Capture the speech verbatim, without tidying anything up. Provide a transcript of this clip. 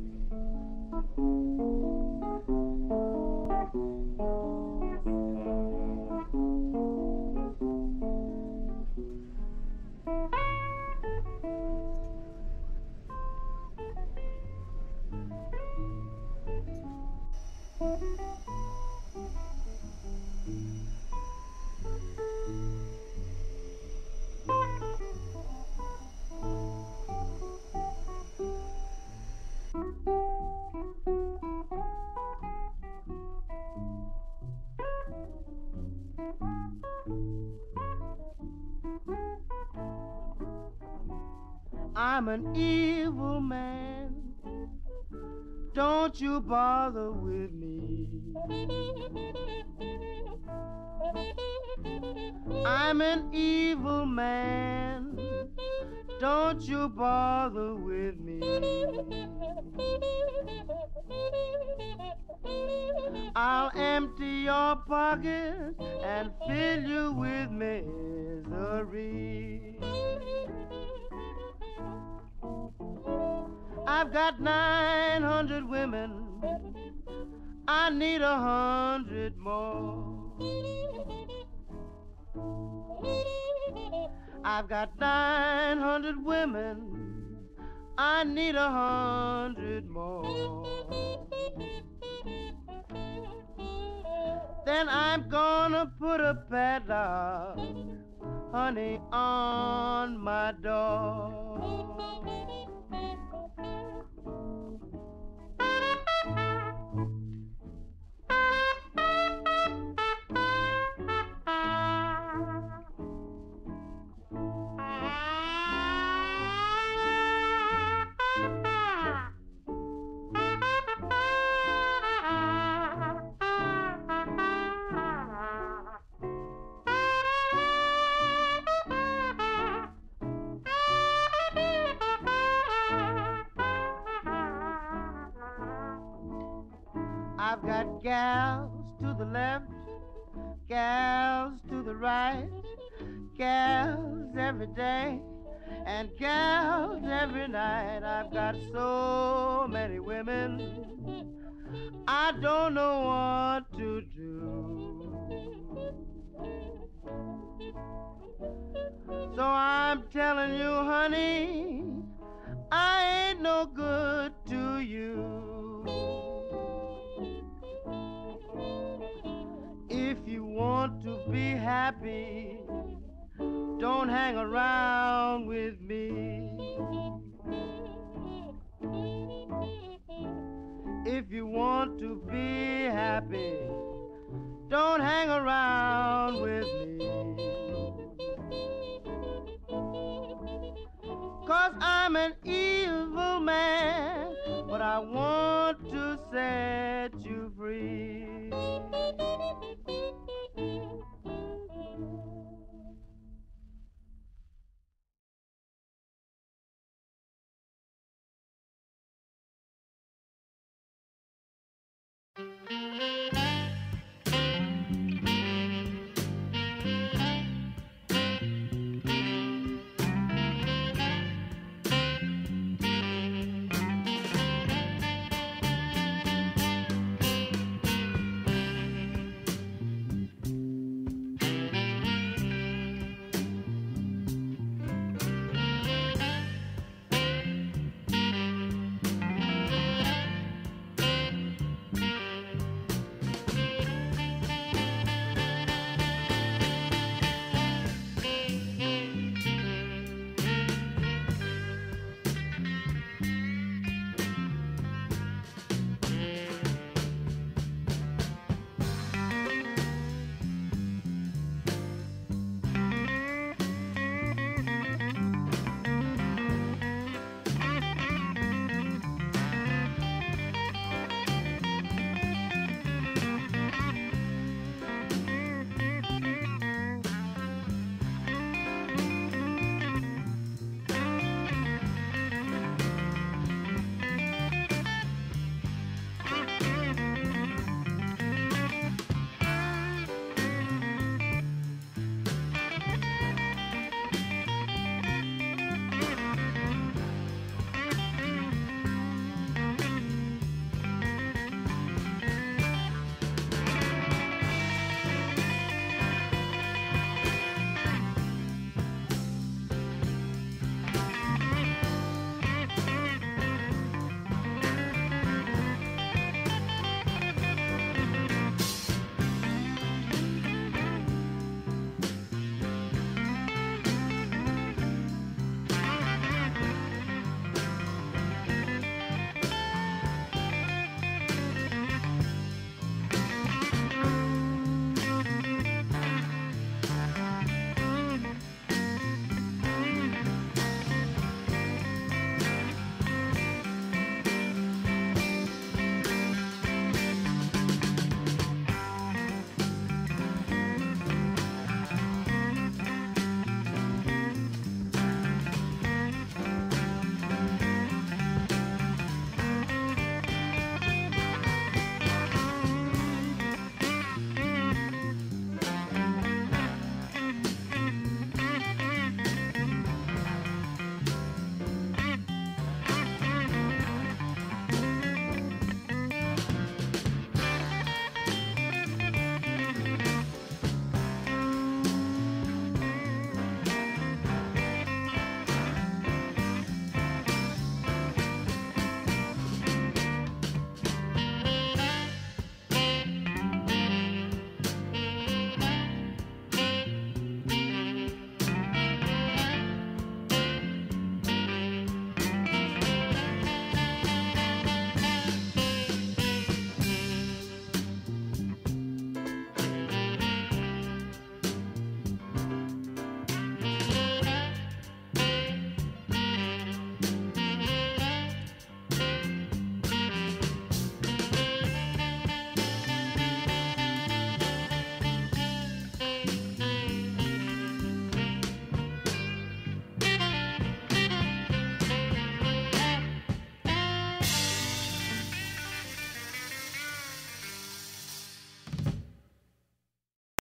I'm an evil man, don't you bother with me. I'm an evil man, don't you bother with me. I'll empty your pockets and fill you with misery. I've got nine hundred women, I need a hundred more. I've got nine hundred women, I need a hundred more. Then I'm gonna put a padlock, honey, on my door. I've got gals to the left, gals to the right, gals every day, and gals every night. I've got so many women, I don't know what to do. So I'm telling you, honey, I ain't no good to you. If you want to be happy, don't hang around with me. If you want to be happy, don't hang around with me. 'Cause I'm an evil man, but I want to set you free.